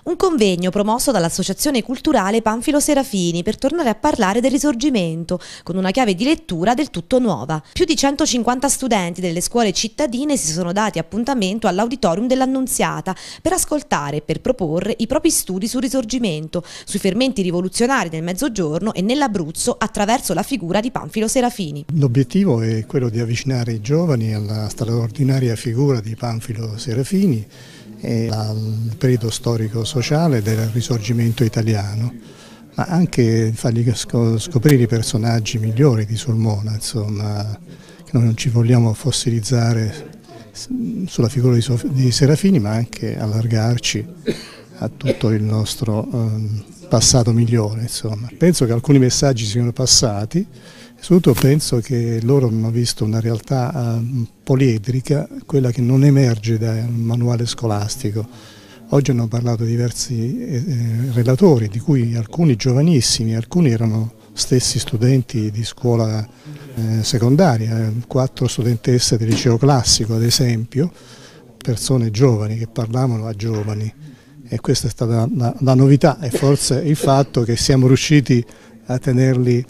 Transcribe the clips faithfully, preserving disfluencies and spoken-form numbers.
Un convegno promosso dall'Associazione Culturale Panfilo Serafini per tornare a parlare del Risorgimento, con una chiave di lettura del tutto nuova. Più di centocinquanta studenti delle scuole cittadine si sono dati appuntamento all'Auditorium dell'Annunziata per ascoltare e per proporre i propri studi sul Risorgimento, sui fermenti rivoluzionari nel Mezzogiorno e nell'Abruzzo attraverso la figura di Panfilo Serafini. L'obiettivo è quello di avvicinare i giovani alla straordinaria figura di Panfilo Serafini e al periodo storico-sociale del Risorgimento italiano, ma anche fargli scoprire i personaggi migliori di Sulmona, insomma, che noi non ci vogliamo fossilizzare sulla figura di Serafini, ma anche allargarci a tutto il nostro um, passato migliore. Insomma. Penso che alcuni messaggi siano passati. Soprattutto penso che loro hanno visto una realtà uh, poliedrica, quella che non emerge dal manuale scolastico. Oggi hanno parlato diversi eh, relatori, di cui alcuni giovanissimi, alcuni erano stessi studenti di scuola eh, secondaria, quattro studentesse del liceo classico ad esempio, persone giovani che parlavano a giovani, e questa è stata la, la novità e forse il fatto che siamo riusciti a tenerli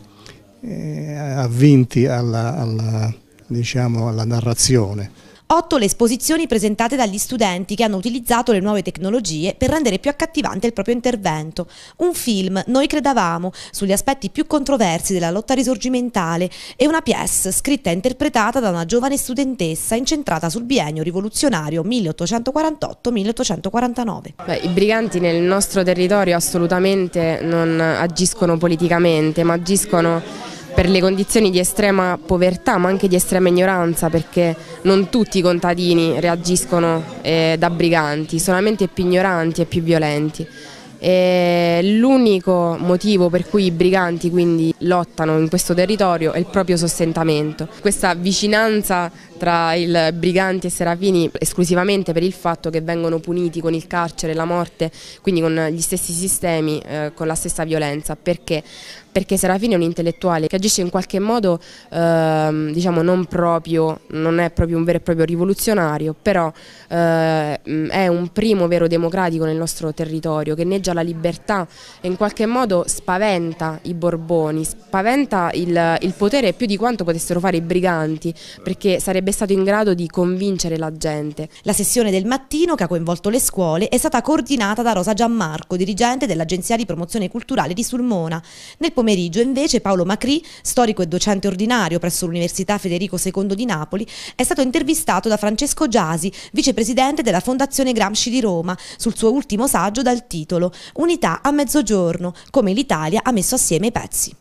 Eh, avvinti alla, alla, diciamo, alla narrazione. Otto le esposizioni presentate dagli studenti che hanno utilizzato le nuove tecnologie per rendere più accattivante il proprio intervento. Un film, Noi credavamo, sugli aspetti più controversi della lotta risorgimentale, e una pièce scritta e interpretata da una giovane studentessa incentrata sul biennio rivoluzionario milleottocentoquarantotto milleottocentoquarantanove. Beh, i briganti nel nostro territorio assolutamente non agiscono politicamente, ma agiscono per le condizioni di estrema povertà, ma anche di estrema ignoranza, perché non tutti i contadini reagiscono eh, da briganti, solamente più ignoranti e più violenti. L'unico motivo per cui i briganti quindi lottano in questo territorio è il proprio sostentamento. Questa vicinanza tra i briganti e Serafini esclusivamente per il fatto che vengono puniti con il carcere, la morte, quindi con gli stessi sistemi, eh, con la stessa violenza. Perché? Perché Serafini è un intellettuale che agisce in qualche modo, eh, diciamo non proprio, non è proprio un vero e proprio rivoluzionario, però eh, è un primo vero democratico nel nostro territorio, che neggia la libertà e in qualche modo spaventa i Borboni, spaventa il, il potere più di quanto potessero fare i briganti, perché sarebbe stato in grado di convincere la gente. La sessione del mattino, che ha coinvolto le scuole, è stata coordinata da Rosa Gianmarco, dirigente dell'Agenzia di Promozione Culturale di Sulmona. Nel pomeriggio invece Paolo Macri, storico e docente ordinario presso l'Università Federico secondo di Napoli, è stato intervistato da Francesco Giasi, vicepresidente della Fondazione Gramsci di Roma, sul suo ultimo saggio dal titolo Unità a Mezzogiorno, come l'Italia ha messo assieme i pezzi.